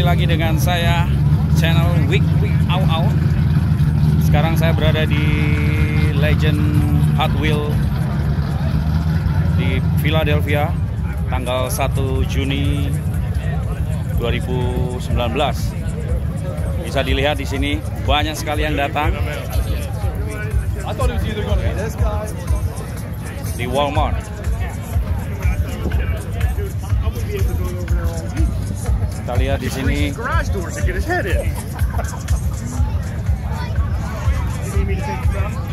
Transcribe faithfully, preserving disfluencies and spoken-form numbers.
lagi dengan saya, channel Week Week Au Au. Sekarang saya berada di Legend Hot Wheels di Philadelphia, tanggal satu Juni dua ribu sembilan belas. Bisa dilihat di sini banyak sekali yang datang di Walmart. Kita lihat di sini. Garage doors to get his head in. You need me to take the stuff?